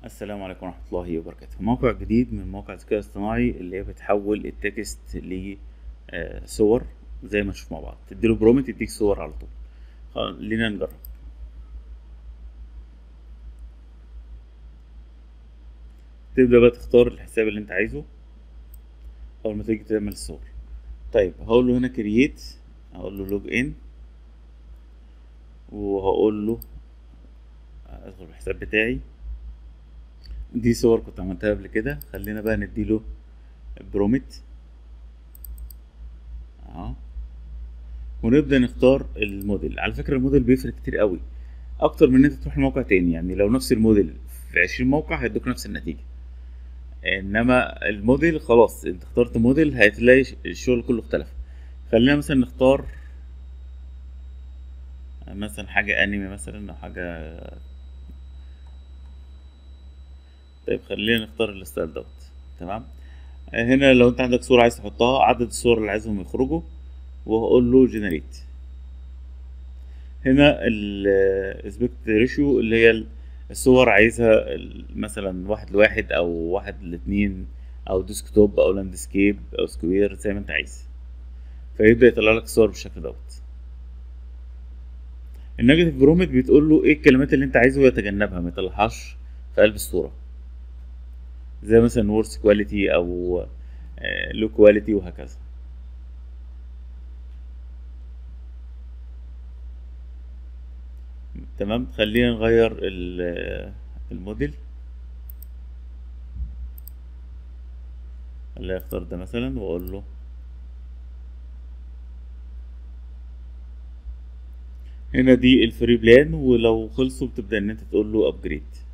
السلام عليكم ورحمة الله وبركاته. موقع جديد من مواقع الذكاء الاصطناعي اللي هي بتحول التكست لصور زي ما نشوف مع بعض. تديله برومت يديك صور على طول. خلينا نجرب. تبدأ بقى تختار الحساب اللي انت عايزه أول ما تيجي تعمل الصور. طيب هقول له هنا كرييت، هقول له لوج ان، وهقول له ادخل الحساب بتاعي. دي صور كنت عملتها قبل كده. خلينا بقى نديله برومت اهو، ونبدأ نختار الموديل. على فكرة الموديل بيفرق كتير قوي، اكتر من ان انت تروح لموقع تاني. يعني لو نفس الموديل في 20 موقع هيدوك نفس النتيجة، انما الموديل خلاص انت اخترت موديل هتلاقي الشغل كله اختلف. خلينا مثلا نختار مثلا حاجة انمي مثلا او حاجة. طيب خلينا نختار الستايل دوت. تمام. هنا لو انت عندك صورة عايز تحطها، عدد الصور اللي عايزهم يخرجوا، وهقول له جنريت. هنا الاسبكت ريشيو اللي هي الصور عايزها مثلا 1:1 او 1:2 او ديسكتوب او لاندسكيب او سكوير زي ما انت عايز، فيبدأ يطلع لك الصور بالشكل دوت. النيجاتيف برومت بتقول له ايه الكلمات اللي انت عايزه ويتجنبها، ما يطلعهاش في قلب الصورة، زي مثلا وورس كواليتي او لو كواليتي وهكذا. تمام. خلينا نغير الموديل. خلينا اختار ده مثلا واقول له هنا دي الفري بلان، ولو خلصوا بتبدأ ان انت تقول له ابجريد.